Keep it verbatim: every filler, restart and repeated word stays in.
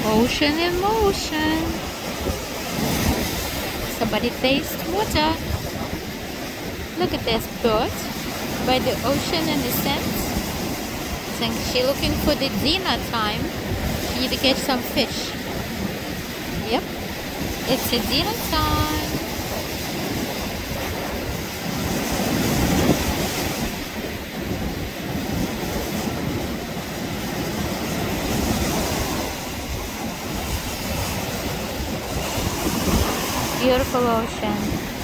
Ocean in motion. Somebody taste water. Look at this bird by the ocean in the sand. Think she looking for the dinner time. She need to catch some fish. Yep, it's a dinner time. Beautiful ocean.